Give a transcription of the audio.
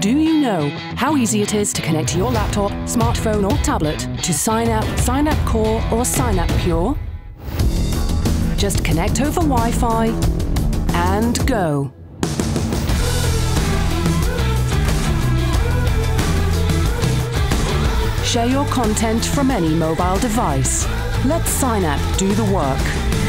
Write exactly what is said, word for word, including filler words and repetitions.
Do you know how easy it is to connect your laptop, smartphone or tablet to Cynap, Cynap Core or Cynap Pure? Just connect over Wi-Fi and go. Share your content from any mobile device. Let Cynap do the work.